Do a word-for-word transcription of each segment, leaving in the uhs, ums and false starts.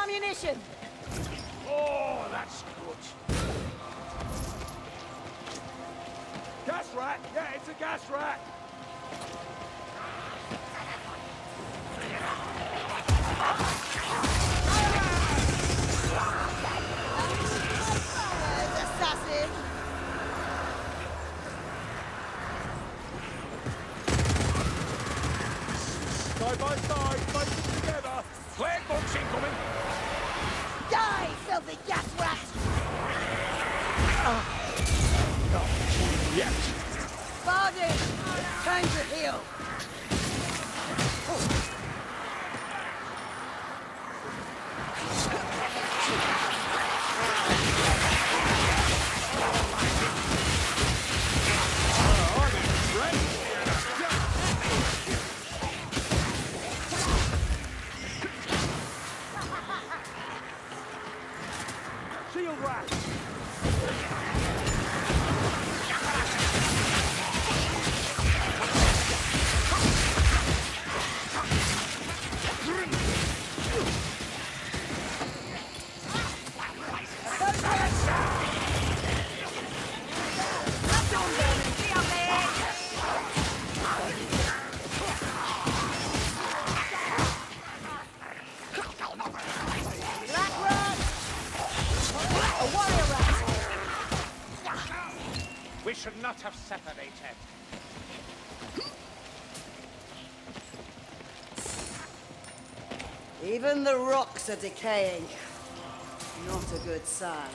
ammunition! Oh, that's good. Gas rat! Yeah, it's a gas rat! Assassin! Side by side, facing together. Clear books incoming. Die, filthy gas rat! Not yet. Bargain! Time to heal! Shield rat. We should not have separated. Even the rocks are decaying. Not a good sign.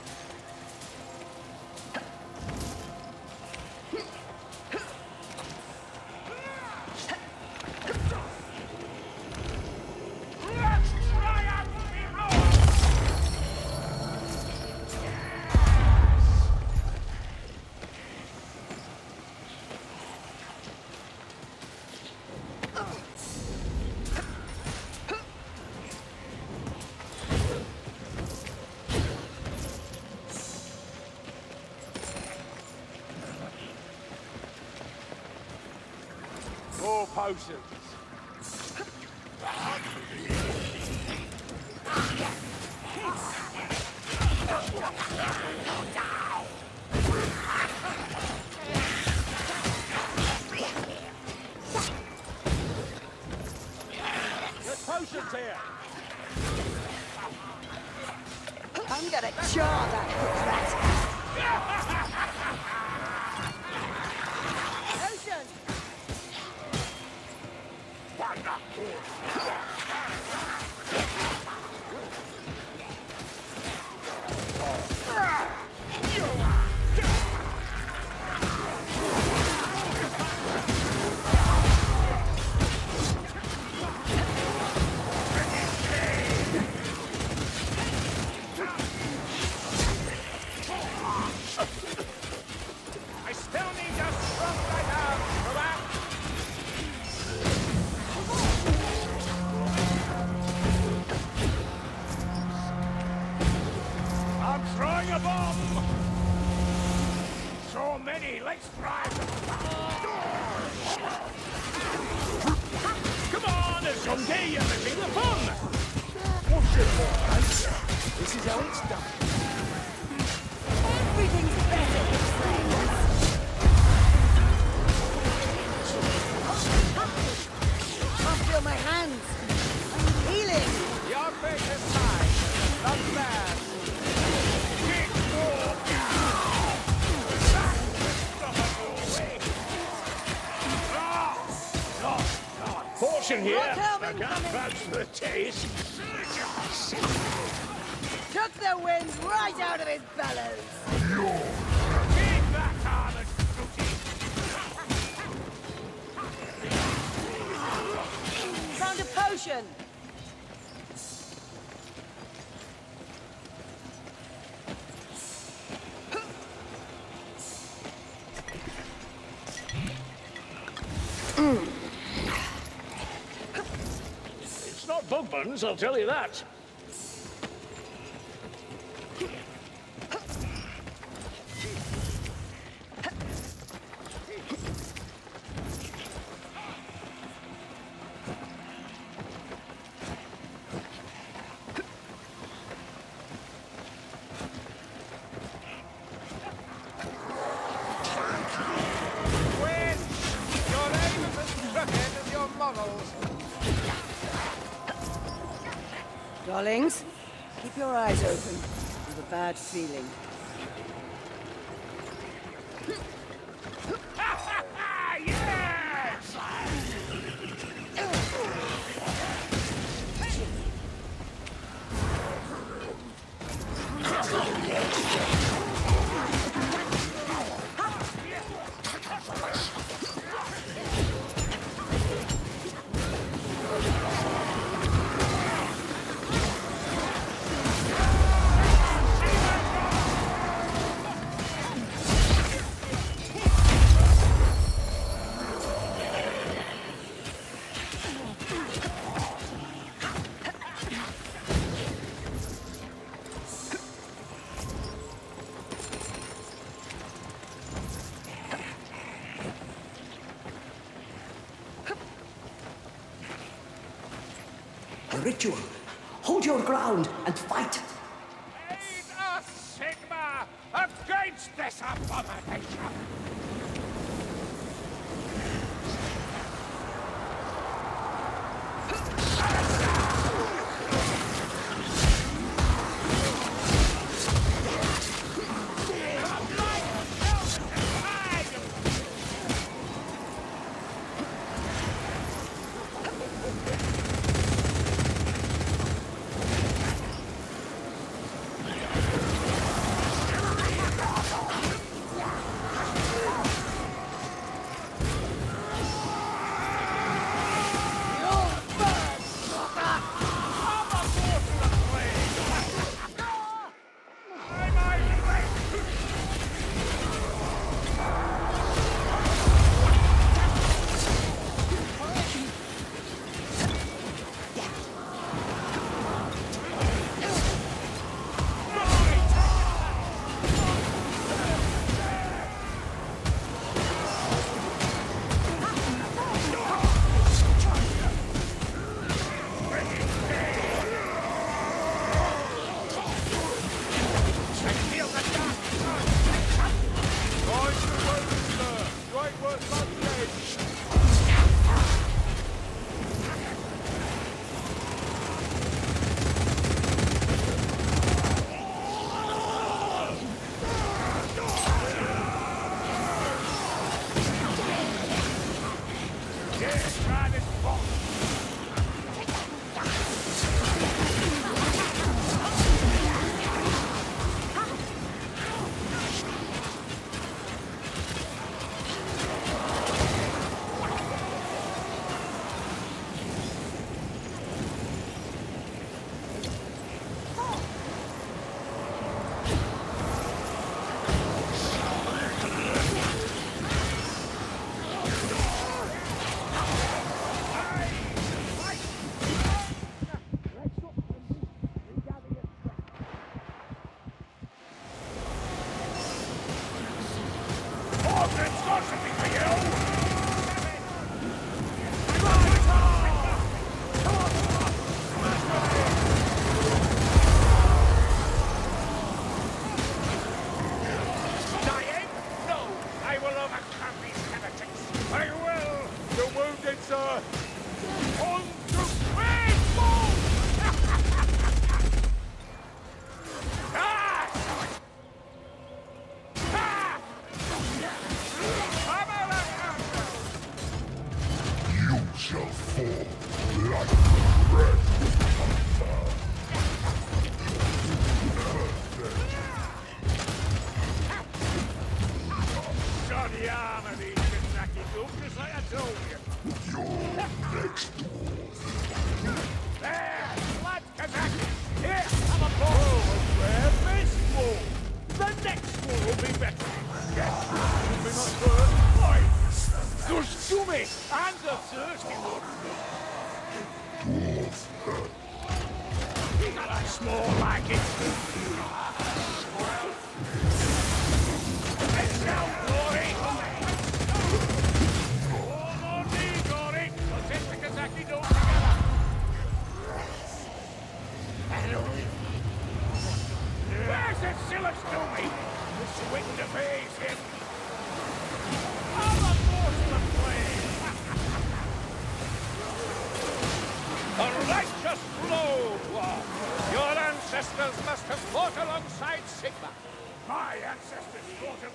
More potions. There's potions here. I'm gonna jar that rat. Potion! I still need your strong right arm for that. I'm throwing a bomb! So many, let's try them! Come on, Azungi, you're missing the fun! What's it for, mate? This is how it's done. Everything's better with flames. Can't feel my hands. I'm healing. Your face is mine, not bad. Kick more! Portion here. Look out, I can't incoming. vouch for the taste. Took the wind right out of his bellows. Keep that armored scooty. Found a potion. It's not Bugman's, I'll tell you that. tunnels. Darlings, keep your eyes open. I have a bad feeling. Yes! The ritual. Hold your ground and fight. Aid us, Sigma, against this abomination!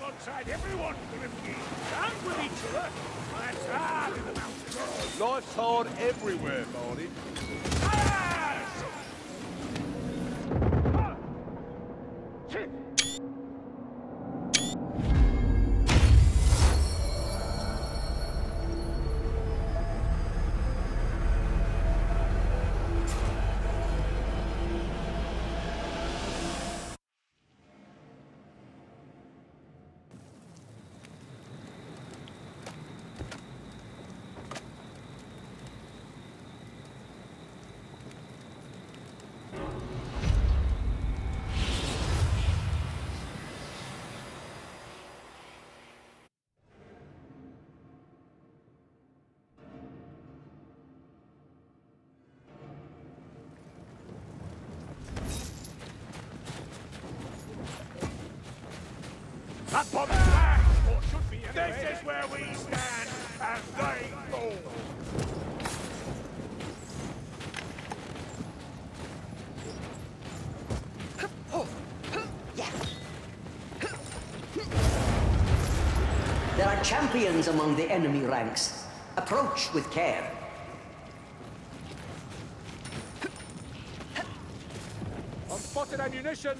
alongside everyone, Grimgir. And with each other. That's hard in the mountains. Life's hard everywhere, Barney. Yes! That bomb is back! Or should be anyway. This is where we stand, and they fall. There are champions among the enemy ranks. Approach with care. Unspotted ammunition.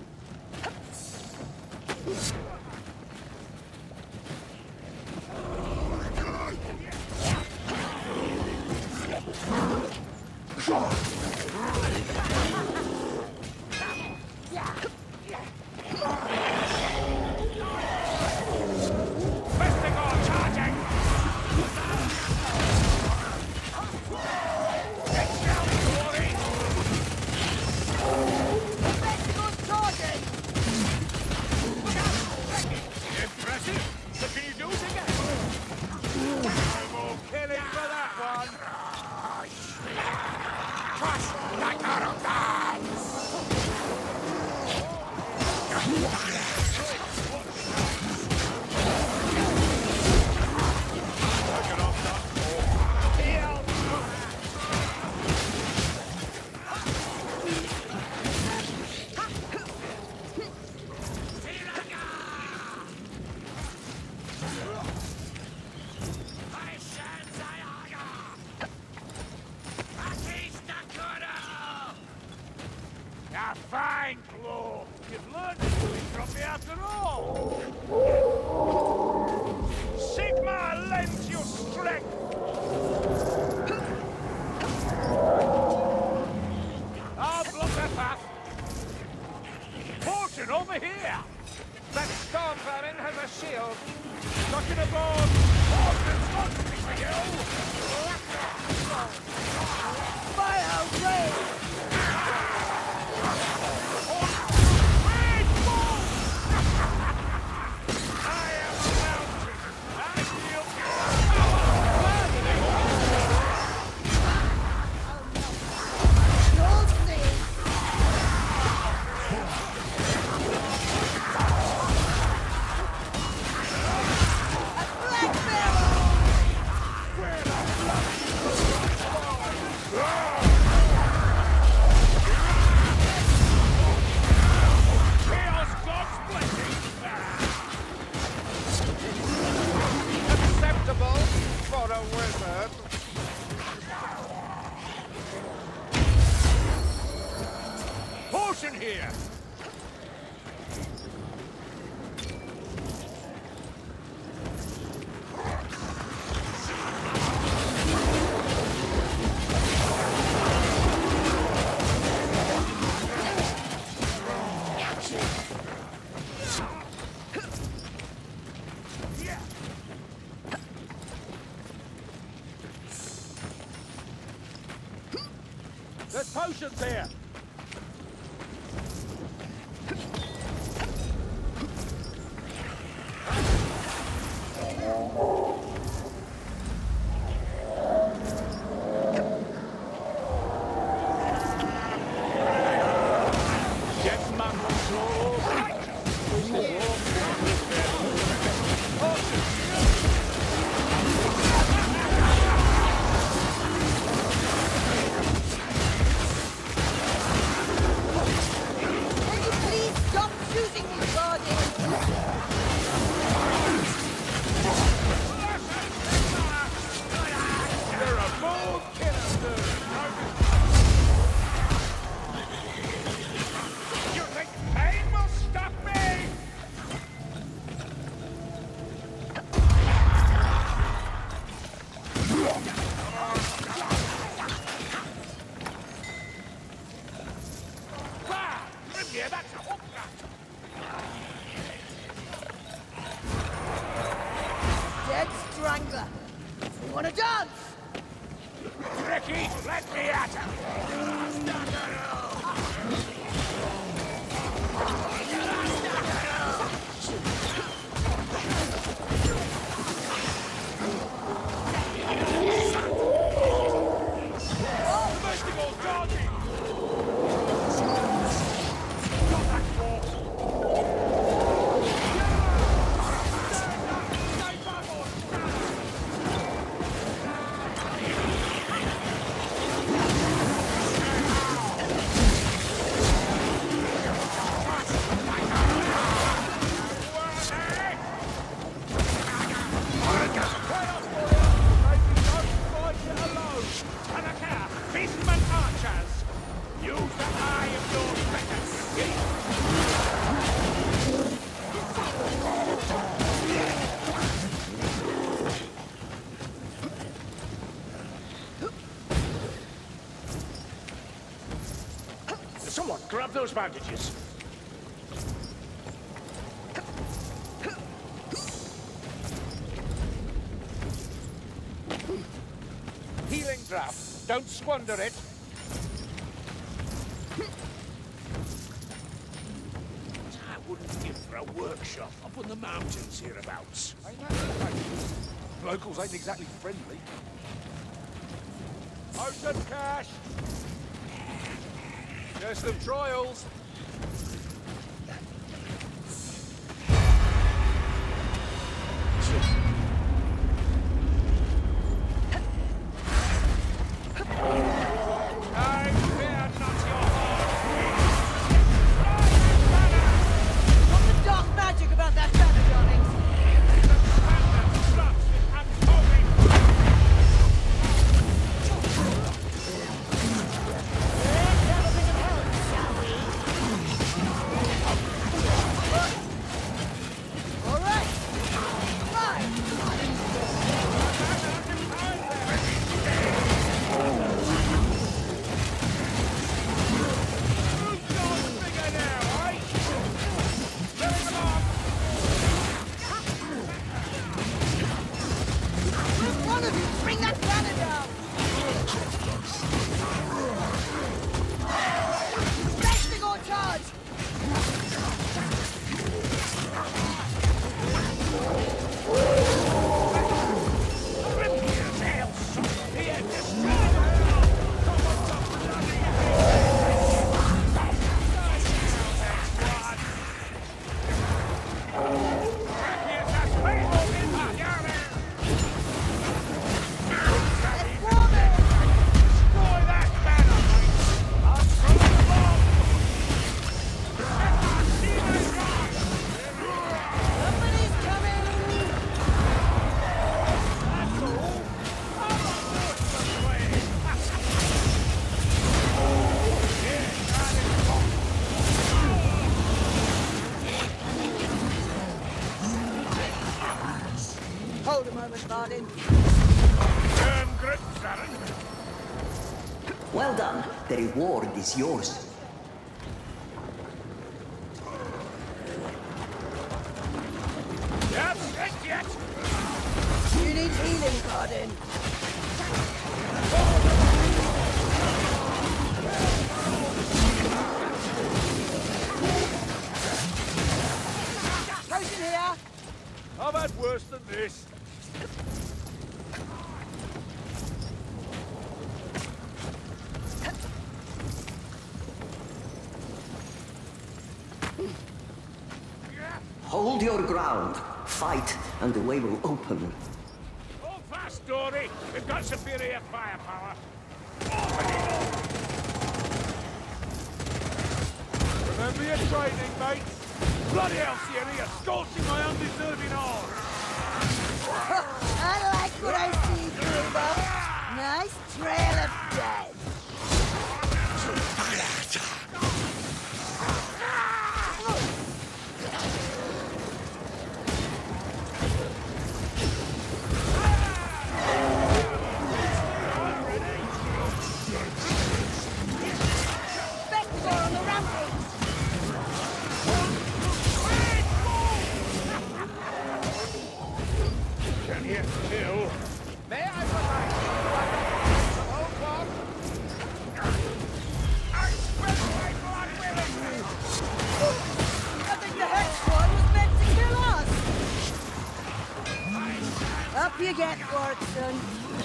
Fine, Claw. You've learned something from me after all. Sigma lends you strength. I'll block their path. Fortune over here. That storm baron has a shield. Knocking aboard. Fortune's got something for you. Fire rain. Here. There's potions here. wrangler. You want to dance? Ricky, let me at him! Someone grab those bandages. Healing draft. Don't squander it. I wouldn't give for a workshop up in the mountains hereabouts. Ain't that right? Locals ain't exactly friendly. Ocean cash! Just them trials. Hold a moment, Bardin. Turn grip, Baron. Well done. The reward is yours. Yep, yet, yet. You need healing, Bardin. Potion here. I've had worse than this. Hold your ground. Fight, and the way will open. Hold fast, Dory. We've got superior firepower. Remember your training, mates. Bloody hell, Sierra, you're scorching my undeserving arms. I like what I see, Grimbo. Nice trail of death. Vector on the rampage. here till... May I remind you of the whole plot? I spent my blood willingly! I think the Hex Squad was meant to kill us! Up you get, Watson.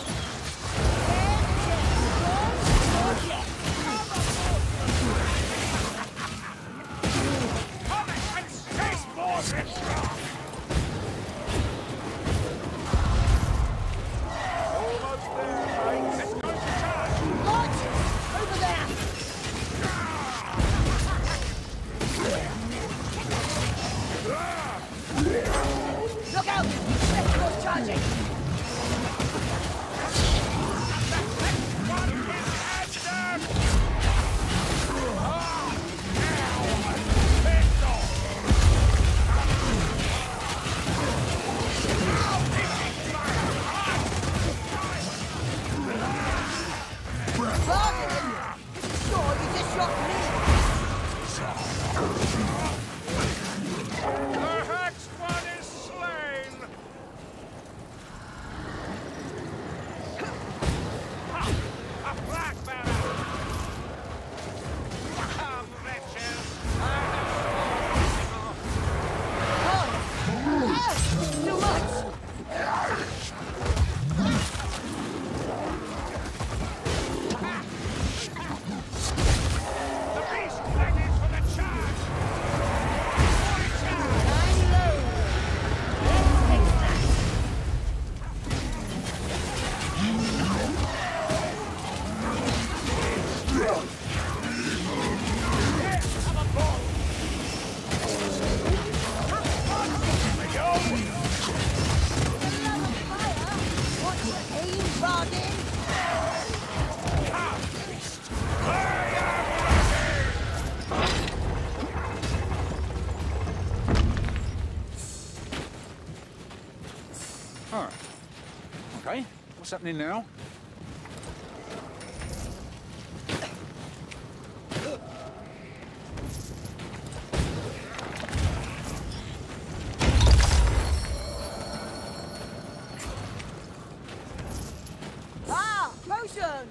Look out! Let's charging! Huh. Okay, what's happening now? Ah! Potion!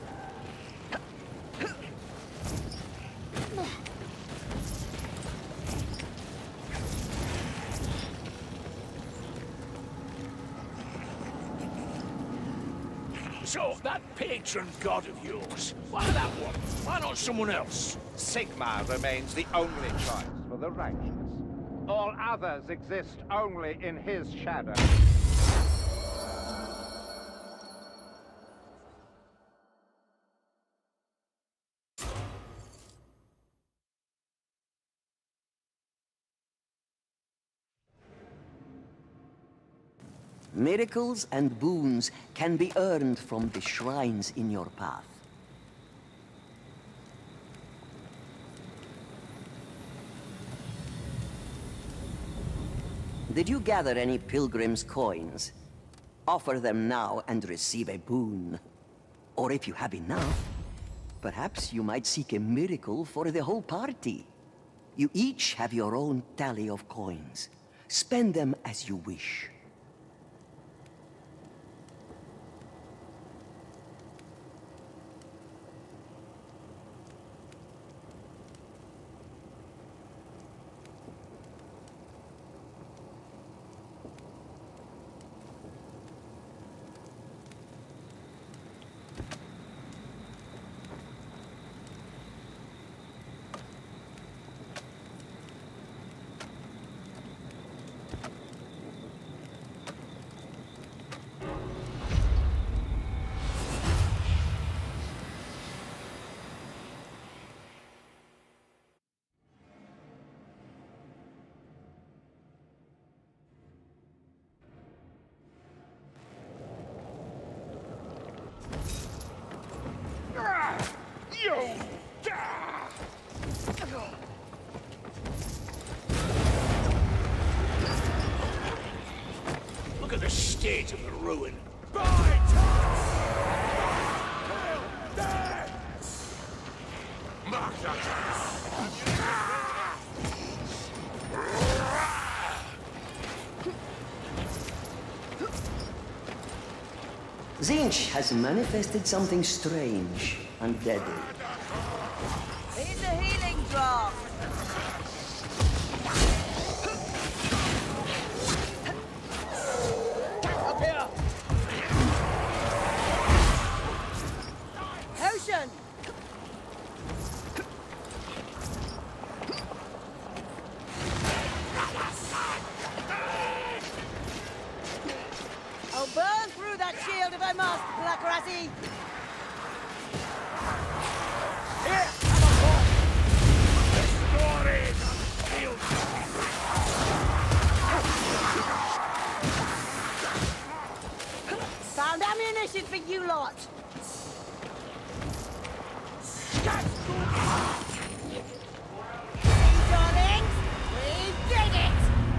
So, that patron god of yours, why that one? Why not someone else? Sigmar remains the only choice for the righteous. All others exist only in his shadow. Miracles and boons can be earned from the shrines in your path. Did you gather any pilgrim's coins? Offer them now and receive a boon. Or if you have enough, perhaps you might seek a miracle for the whole party. You each have your own tally of coins. Spend them as you wish. Look at the state of the ruin. Mark that. Tzeentch has manifested something strange and deadly. Here's a healing draught. Up here! Potion! I'll burn through that shield if I must, Black Razzie! Here! Have a walk! The story is unsealed! Found ammunition for you lot! Darlings, we did it!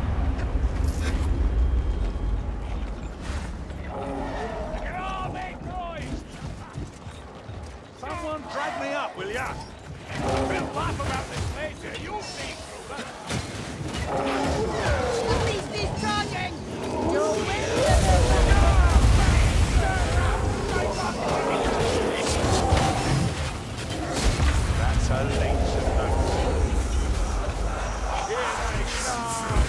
Oh, make noise! Someone drag me up, will ya? We'll laugh about this later, you'll see, Kruger! The beast is charging! You'll win the That's a late note. Here they come!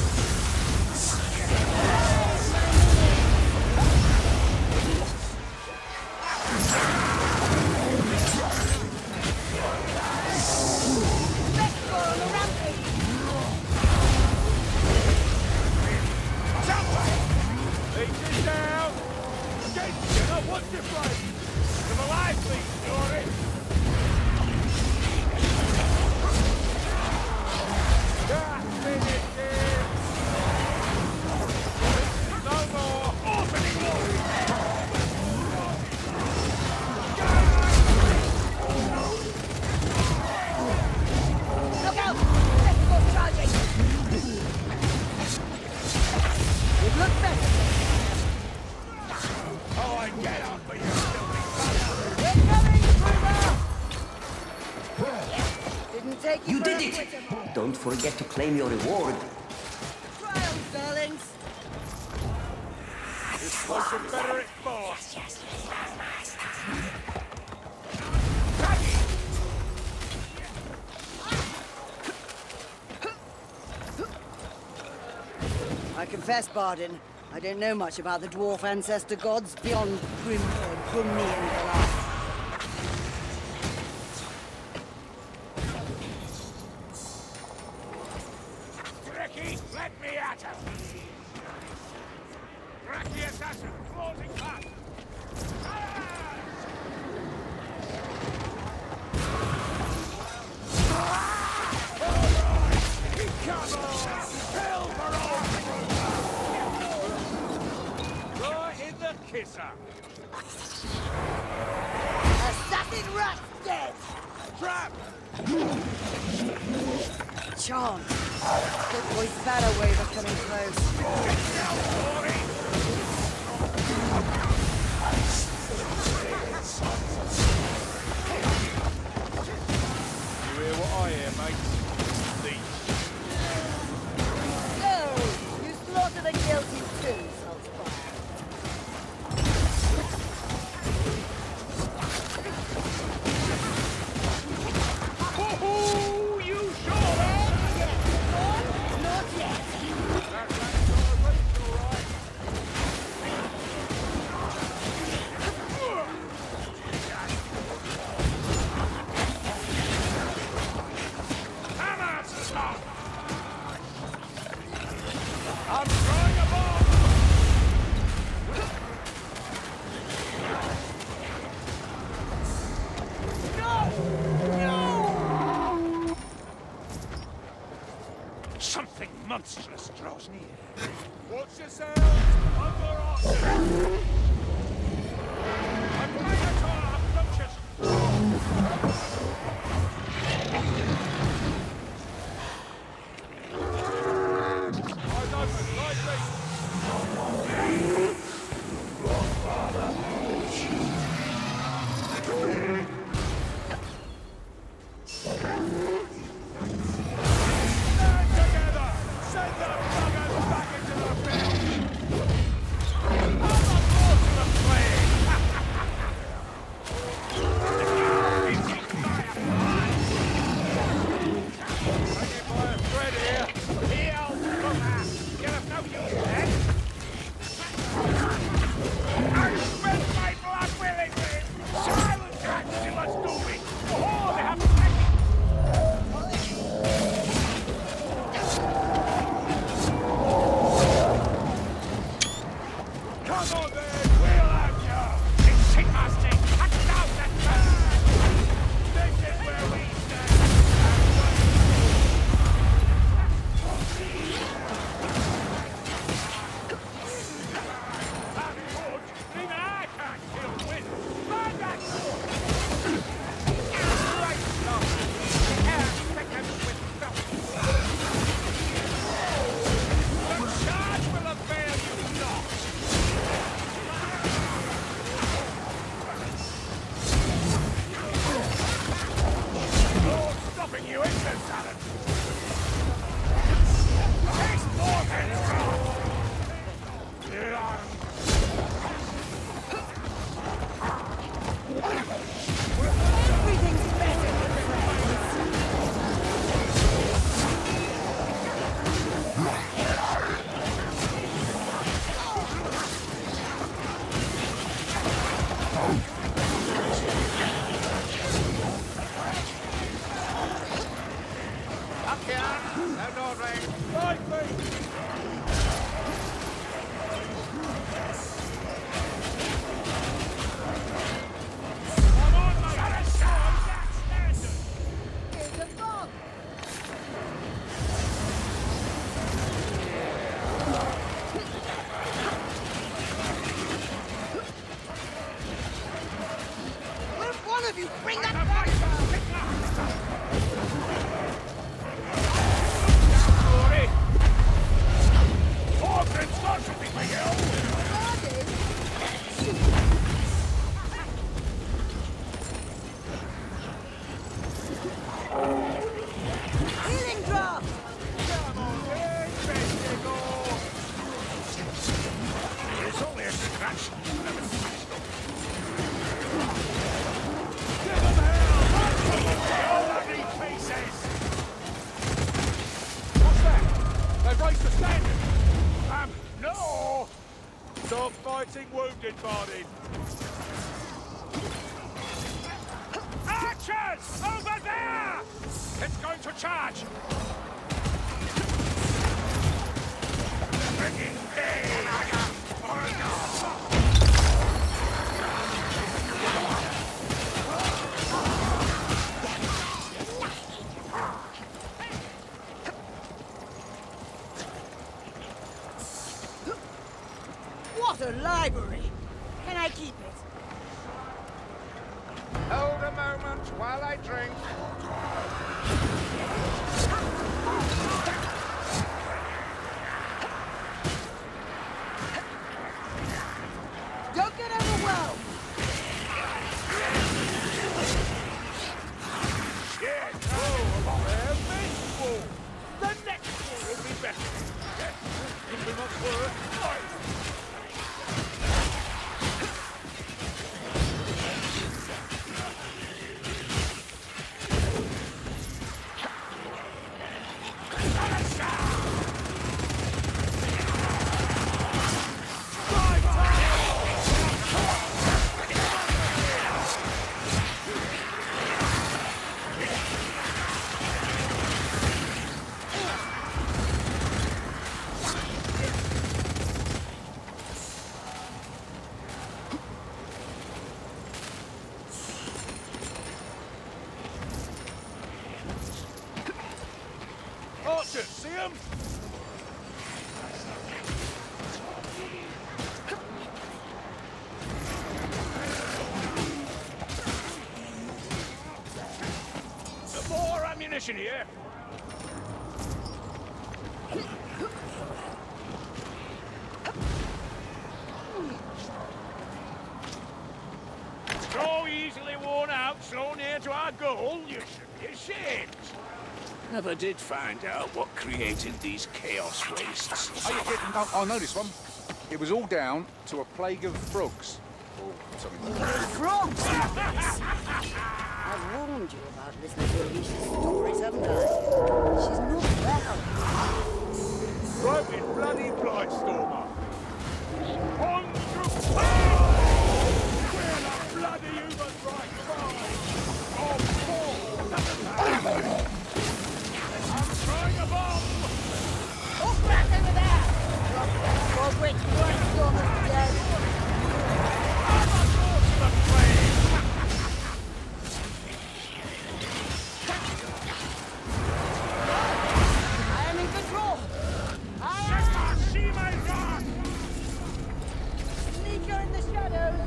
Spectre on the rampage! Leeches down! Get up, what's your fight? Come alive, please, Dory! Ah, finish it! No more! Opening Look out! Spectre's charging! It looks better! Oh, I get up for you, filthy We're coming, Kruger! Didn't take you You for did a it! quitter. Don't forget to claim your reward. Triumph, darlings! This place is better at four. I confess, Bardin, I don't know much about the dwarf ancestor gods beyond Grim, uh, Grumney and Galar. Tricky, let me at him! Crack the assassin, closing fast! Come on! Hell for all! Right in the kisser! Assassin rat dead! Trap! Charm! Good boys battle wave are coming close. Now, Dory! You hear what I hear, mate? Leech. So, you slaughter the guilty too, Saltzpyre. Woohoo! You sure are! Yes, not yet. That rat's all right, all right. Hammer, stop! I'm throwing a bomb! Something monstrous draws near. Watch yourselves! Under arms! I'm Minotaur approaches! Eyes open, lightly! Stand together! Send the buggers back into the field! On the floor! Stop fighting wounded, Bardin. Archers! Over there! It's going to charge! What a library! Can I keep it? Hold a moment while I drink. Don't get overwhelmed! Yeah, oh, there, this wall. The next wall will be better. Yes, it'll be much worse. Right. Archer, see him? More ammunition here. So easily worn out, so near to our goal, you should be ashamed. Never did find out what created these chaos wastes. Are you kidding? No, I know this one. It was all down to a plague of frogs. Or something. Frogs! I've warned you about listening to Alicia's stories, haven't I? She's not well. Broken bloody Blightstormer. On through... Where the bloody human right cry? Oh, four! I'm throwing a bomb! Oh, back over there! For which Blightstormer's dead. I'm a force of the flame! I am in control! I am See my God! sneaker in the shadows!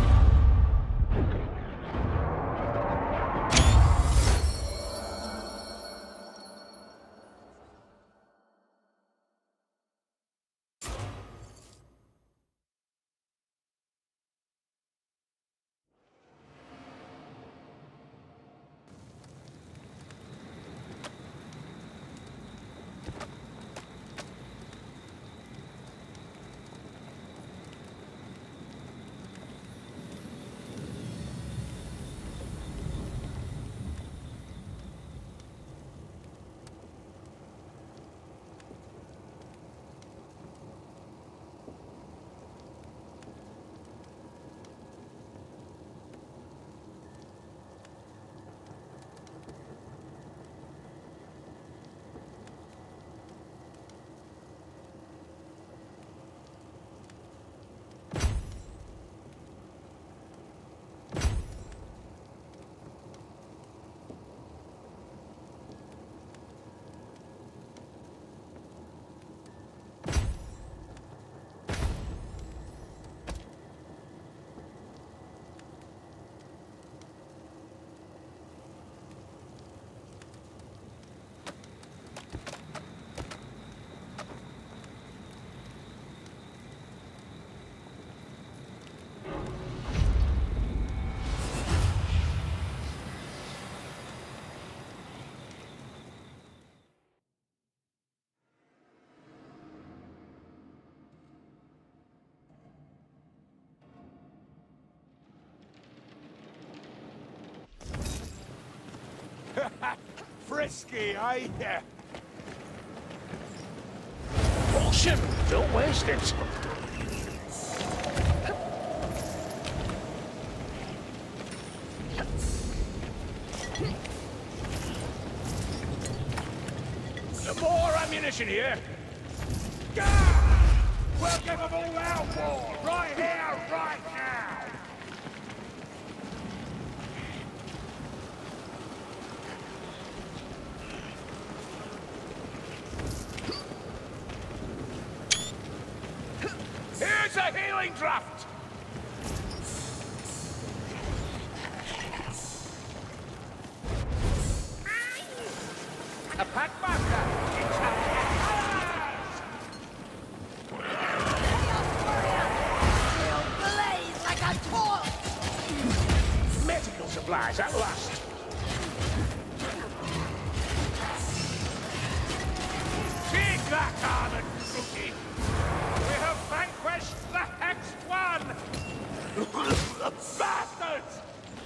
Frisky, eh? Yeah. Awesome! Don't waste it. competition here. Gah! We'll give them all our war, right here, right now! Here's a healing draft! A packmaster! It's up Blaze like a torch! Medical supplies at last! Take that, armored rookie! We have vanquished the Hexed One! Bastards!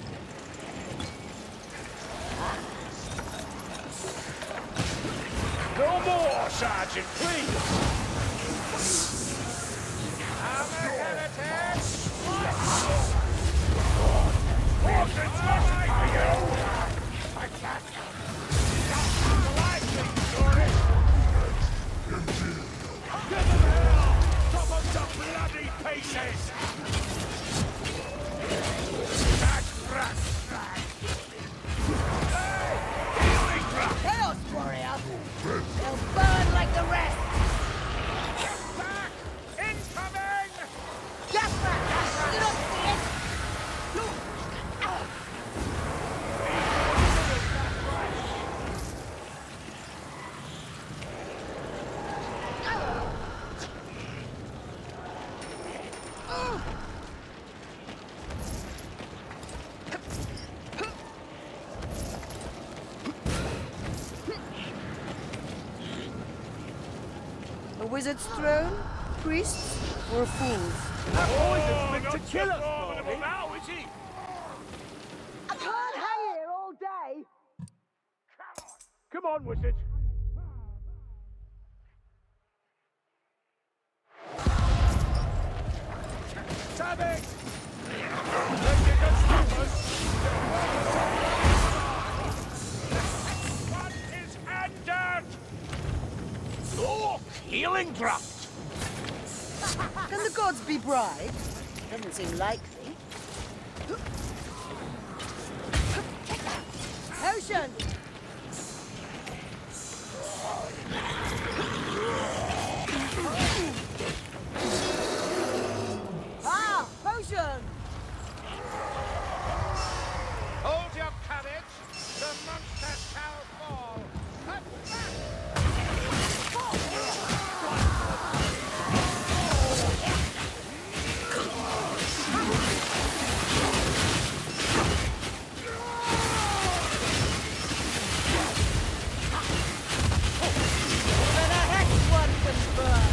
No more, Sergeant, please! I'm a heretic! Orphans must for you! I can't... Lively, Doris! Give them hell! Chop them to bloody pieces! That's right! Hey! Healing drop! Chaos Warrior! They'll burn like the rest! Back! Incoming! Deathmatch! You don't see it! Look! A wizard's throne? Priests? Or fools? That poison's meant to kill us, Bobby. Now, is he? I can't hang here all day! Come on, wizard. Tabby! Let's get us movers! What is under? Look, healing draft. Can the gods be bribed? Doesn't seem likely. Ocean! Ah! Potion! Hold your courage! The monster shall fall! Up back! Even a Hexed One can burn!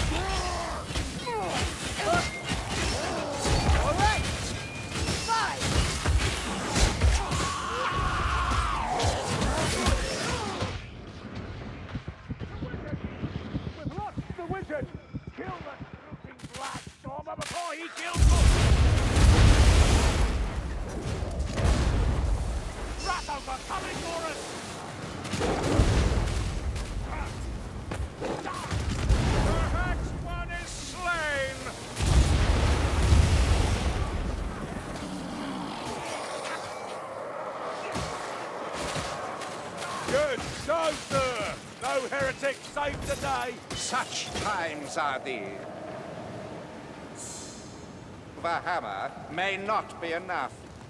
All right! Five! We've lost the wizard. Kill that drooping black stormer before he kills us. Rattles are coming for us. The Hexed One is slain! Good, so sir. No heretic saved today. Such times are these. The hammer may not be enough.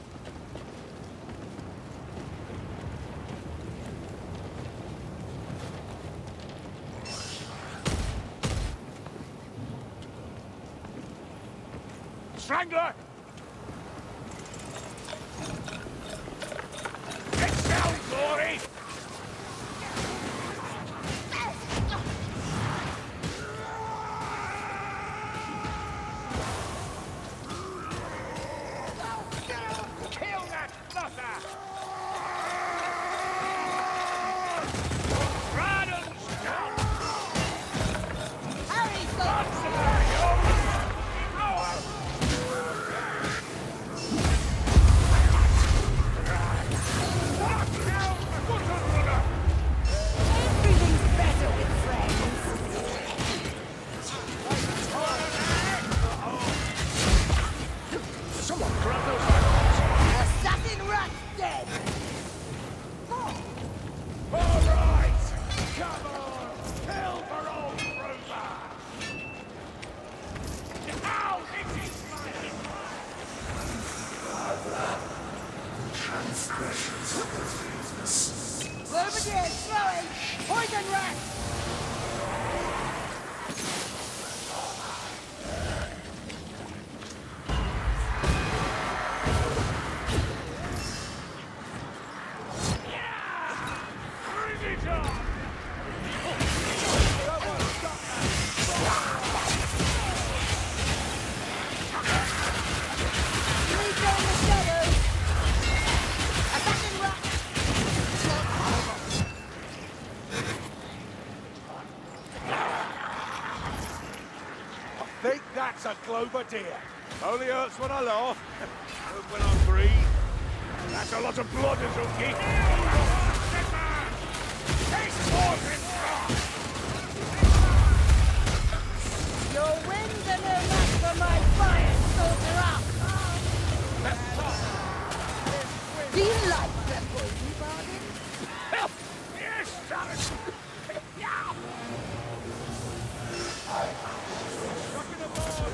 Strangler! Get down, Glory! Kill that nutter! Radon's down! Harry, go! Concentrate! brother Harold. Assassin rat dead! All right! Come on! Kill for old Rover! Ow! It is mine! Globadier throwing! Poison rat! Bring it on! Lead down the shadows! Assassin rat! Think that's a Globadier. Only hurts when I laugh. And when I breathe. That's a lot of blood, Azuki. Take Morgan! Your winds are no match for my fire, soldier up! Do you like that poison, Bargain? Yes, Sally! Rocking aboard!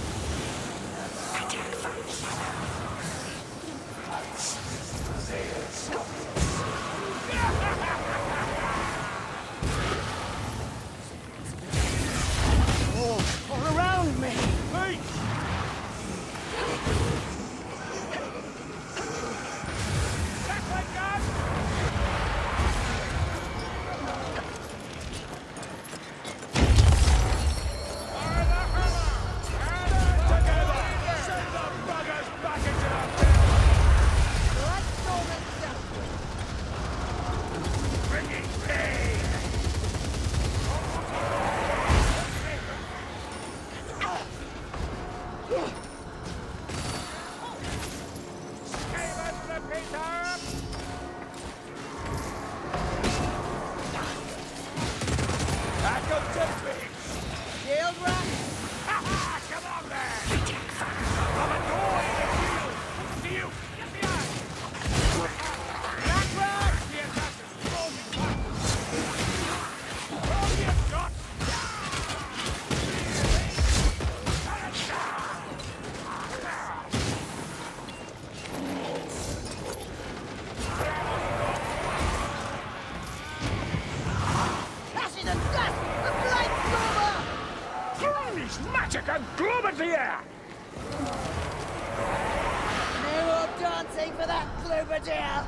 Oh, all around me! Hey! That's like that! Fire the hammer! And together! Send the buggers back into the pit! Let's go this down! Bringing pain! Skaven repeater! Back up to fish! Shield rat! Ha ha! Come on then! I'm annoyed at you! To you! Get behind! Rat rat! The assassin! Closing back! Oh, you got! Ashes and dust! A blight stormer! Holy magic and Globadier! No more dancing for that Globadier!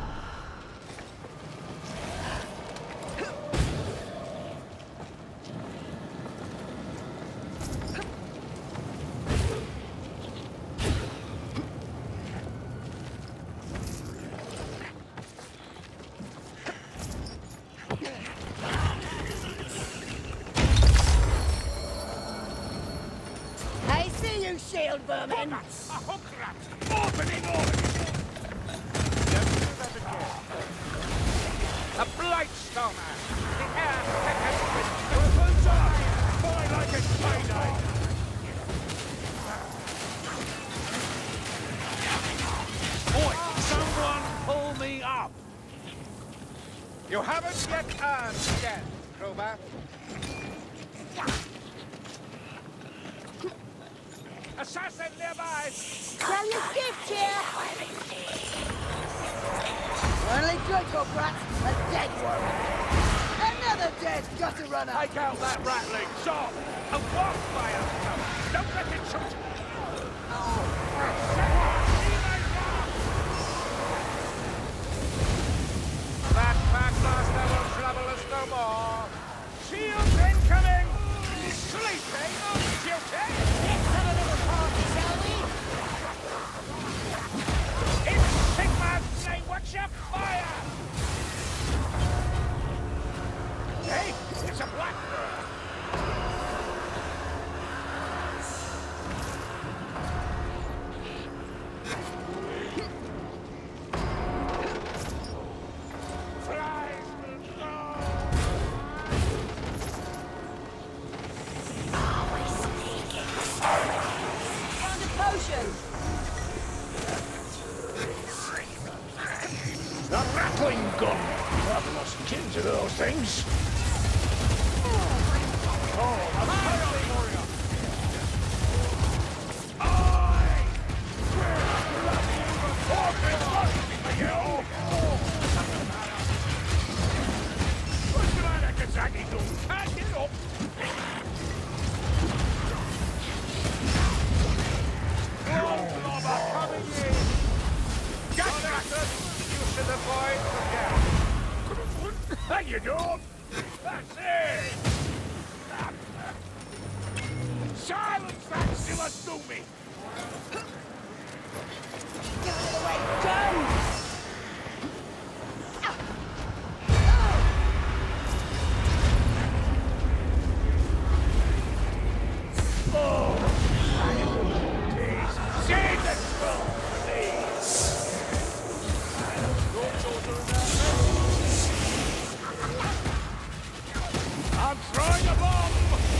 I see you, shield vermin! A hook rat! Opening order! Never do that again. A blight stormer! The air thickens with weapons up! Boy like it's payday! Boy, someone pull me up! You haven't yet earned death, Krober. Assassin nearby! Sell your gift here! Only good for brats, a dead one! Another dead gutter runner! Take out that rattling shot! A wildfire! Don't let it shoot! That packmaster will trouble us no more! Shields incoming! Sleeping on duty! Let's have a little party, shall we? In Sigmar's name, watch your fire! Hey, it's a blackbird! Flies will go! Found a potion! The rattling gun! I've lost kin to those things. Oh, a fiery warrior! Aye! What's the matter, Kazaki? Can't get up! Coming in! Gotcha! You should avoid the gap. There you go! That's it! Silence that silly doomie! Get out of the way, John! I'm throwing a bomb!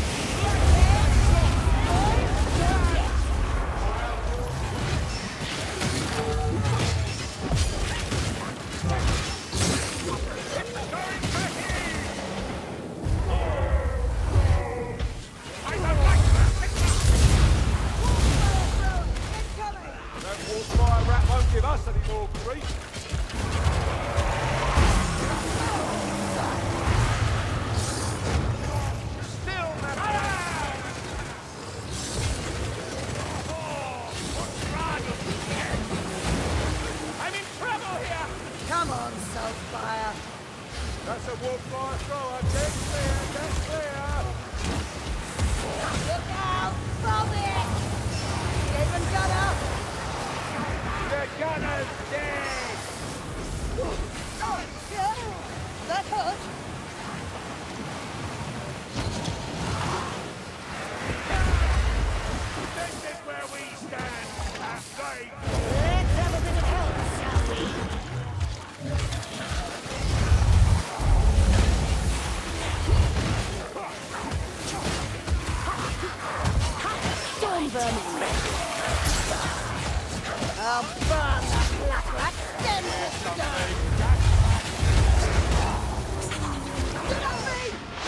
That Wolfire rat won't give us any more grief. Come on, Saltfire. That's a Wolfire thrower. Dead clear, dead clear. Look out! Bobby! Even gunner! The gunner's dead. Oh, yeah. That hurt. This is where we stand. As they Let's have a bit of help, shall we? Storm vermin. I'll burn the black rat, then the stone. Get off me!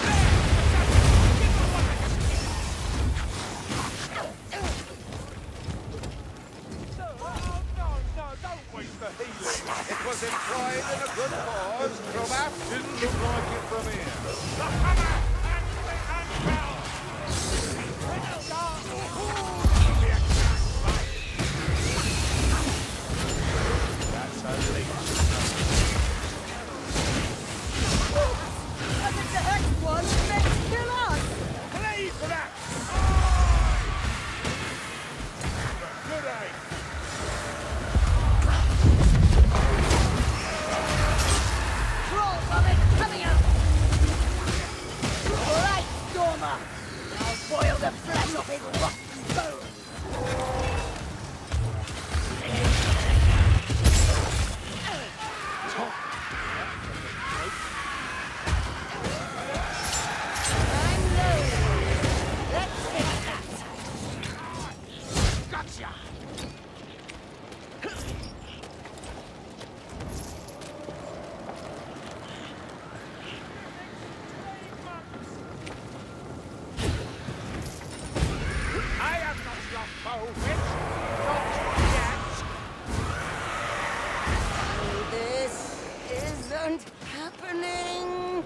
No, no, no, don't waste the healing. It was employed in a good cause. From aft didn't look like it from here. the hammer and the anvil! That's a leech. I think the hex one meant to kill us! Please, rat! Good aim. Roll from it, coming out! Right, Stormer! I'll boil the flesh off his rotten bones! I'm low. Let's fix that! Gotcha! I am not your foe, witch! Not yet! This isn't happening!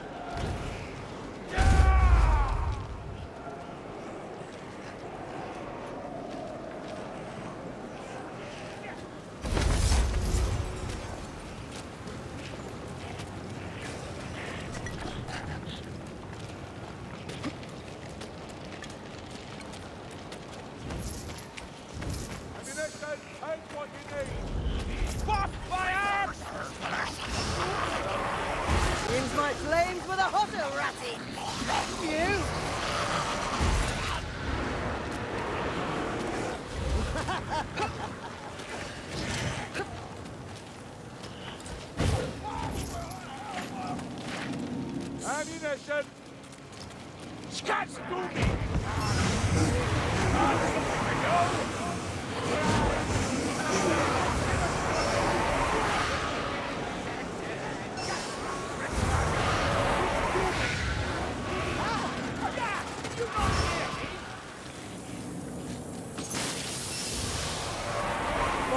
Ammunition, take what you need. What fire? Seems my flames were the hotter, Ratty! You! Ammunition. Scats to me!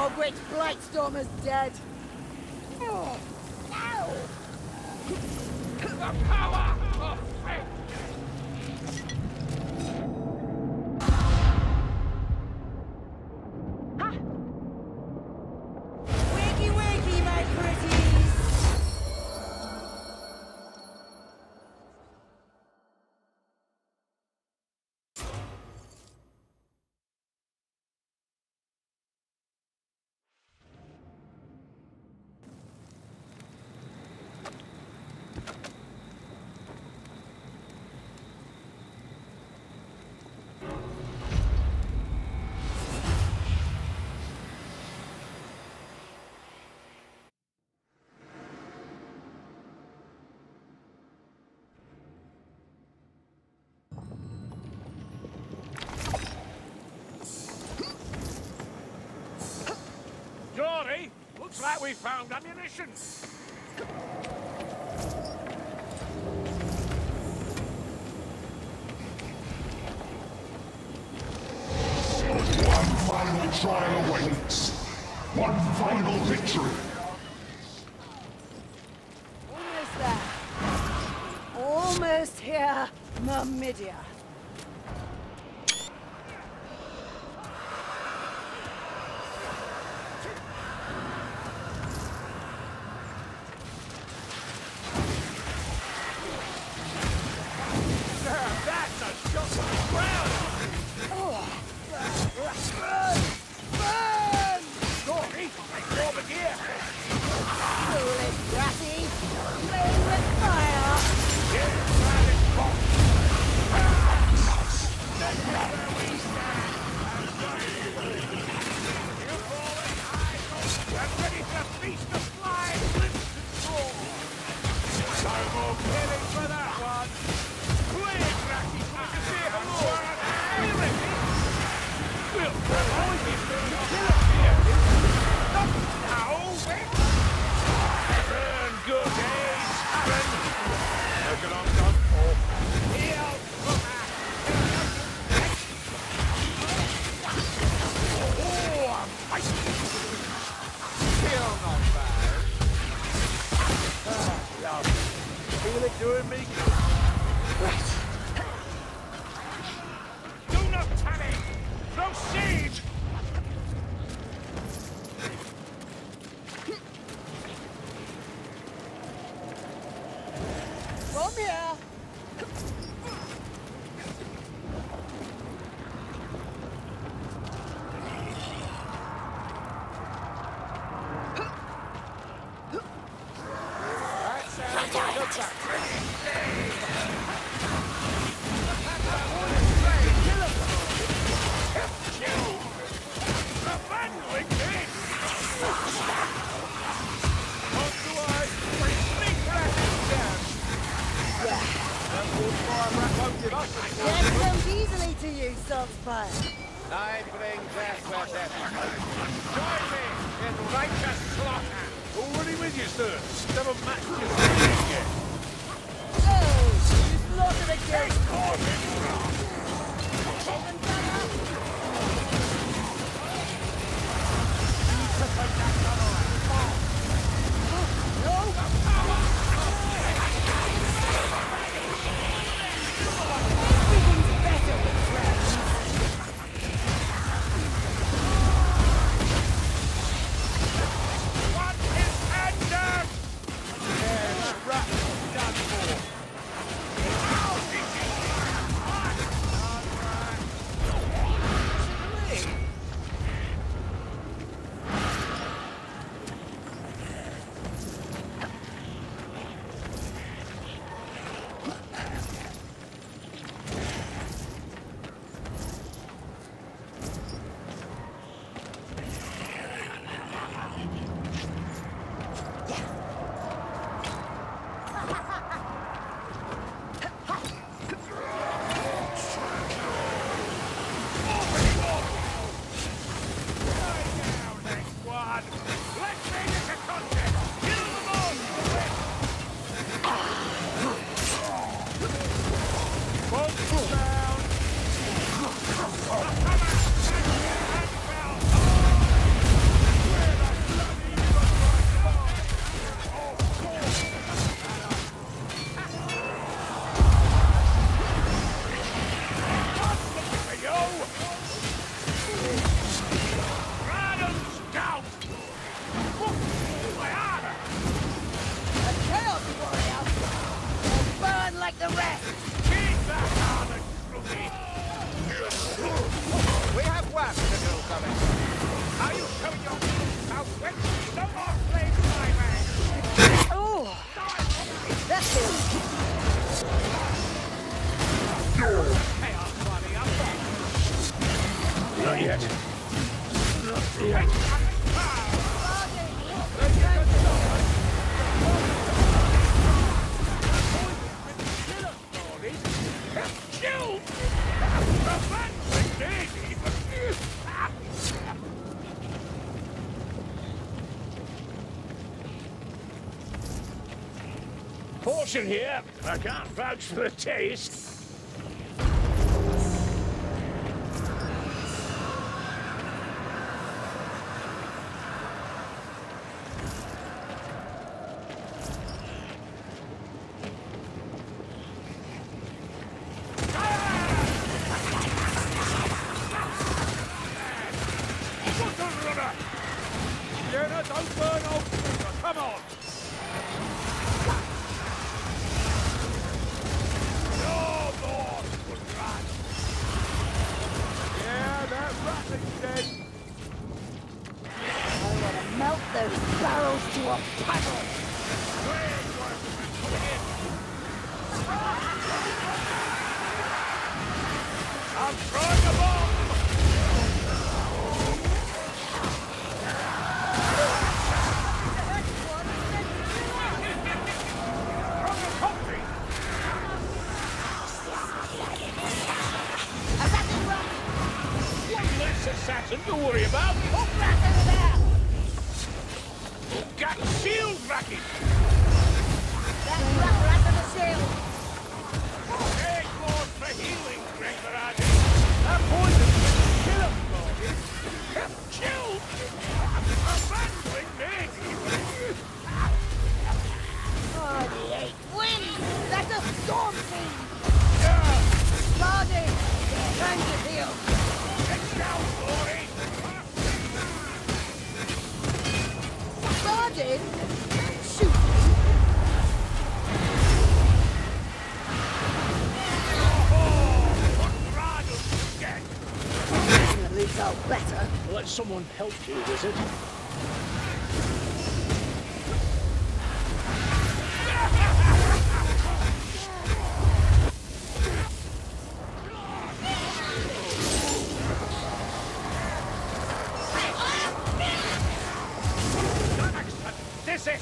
Which Blightstormer's dead. Oh, ow! The power of faith! Wakey, wakey, my pretties! Dory, looks like we found ammunition. One final trial awaits. One final victory. Almost there. Almost here, Myrmidia. That's a shot to the ground! Burn! Dory, take over here! Foolish bratty! Playing with fire! Get inside this box! That's where we stand! You forward, eyes open, and ready to feast the flying lips and swords! No more killing for that one! Clear, Grassy, so we can see it more! You reckon? We'll avoid this kill up here! Not now! Burn good days, Aaron! Look at I'm done for. Heal, Roma! Oh, I'm fighting! Still not bad. Ah, love. Feel it doing me good. Right. Do not tarry! Proceed! From here! That sounds like a plan. Death comes easily to you, Saltspire. I bring death where death Join me in righteous slaughter. Already with you, sir. Never matched your speed yet. Oh, you slaughtered a Take ghost. caution! Everything's better with friends. What is ended? Yeah, that rat is done for. that. Kill! Portion here. I can't vouch for the taste. Jenna, don't burn off! Come on! Your Lord would run! Yeah, that ratling's dead! I want to melt those barrels to a puddle! I'm throwing a bomb! Assassin to worry about. Hook rat over there! Got shield racket. That rat rat on the shield! Take more for healing, Gregorati. That poison will kill him, Lord! Kill! Abandon me! Oh, the eight winds! That's a storm fiend! Yeah! Bardi! Time to heal! It's down, Glory! Bardi! Shoot! At least I'll better. Let someone help you, wizard. This is...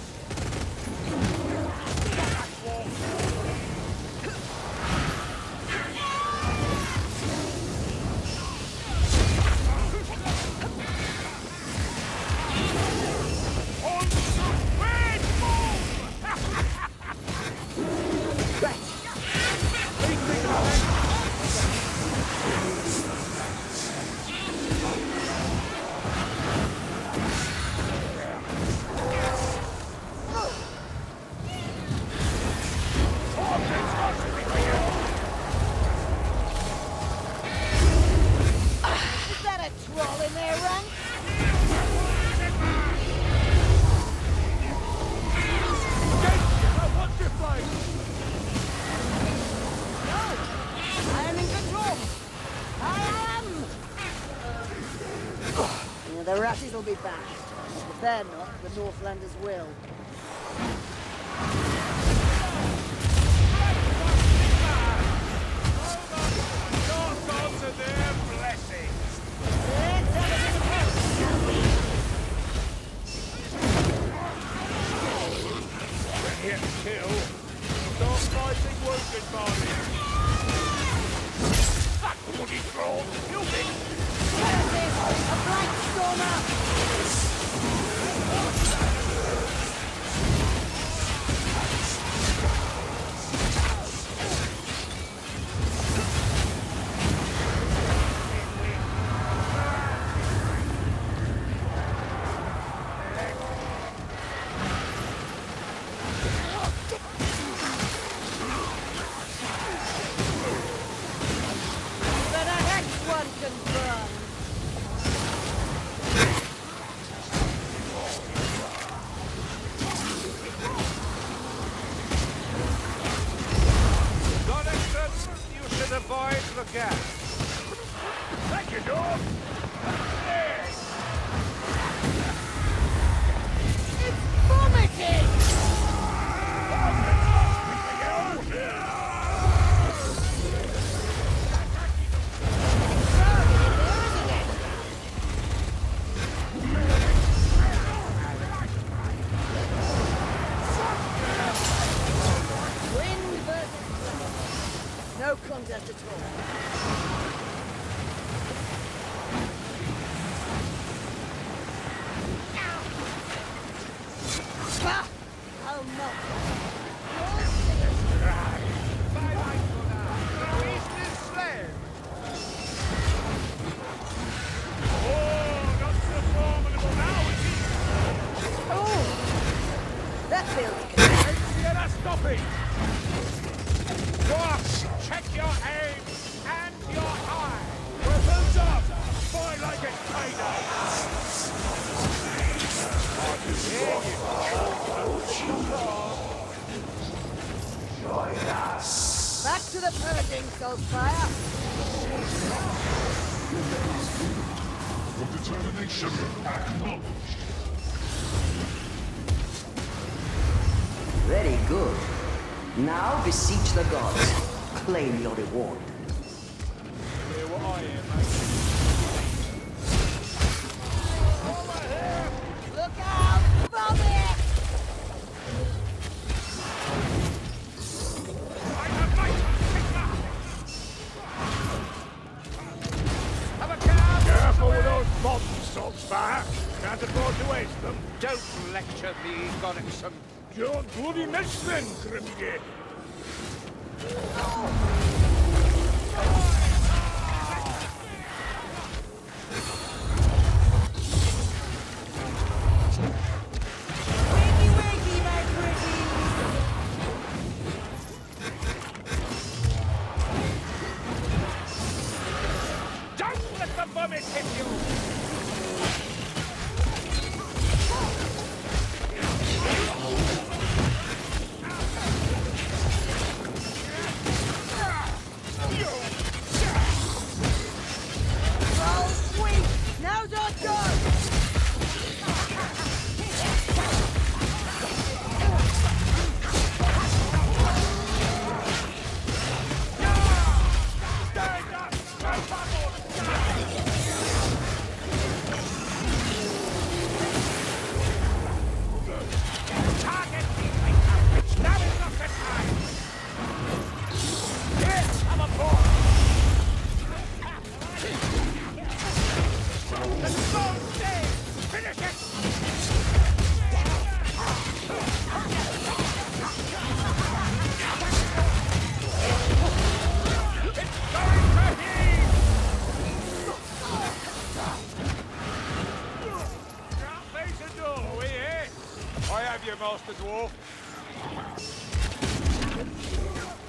Is that a troll in there, Run? What's your place? No! I am in control! I am! Yeah, the Ratties will be back. If they're not, the Northlanders will. Your gods and their blessings! Let's have a little help, shall we? When hit and kill, stop fighting wounded bodies! That bloody troll! You think? Curses! A Blight Stormer! feet. Dwarfs, check your aim and your eye. Weapons up. Fight like it's payday. Back to the purging, Soulspire. Your determination acknowledged. Very good. Now beseech the gods. Claim your reward. Hear what I hear, mate. Over here! Look out, Bobby! I'm a mighty kicker! Have a cab! Careful with those bombs, Saltzfire. Can't afford to waste them. Don't lecture me, Godexon. Don't bloody miss then, Grimgate. Wakey, wakey, my pretties! Don't let the vomit hit you! Roll sweet! Now's our turn! Stand up! Go bubble! Target me, Maker! Now is not the time! Yes, I'm aboard! The stone stays! Finish it! It's going to heave! Can't face the door, we here? I have you, Master Dwarf.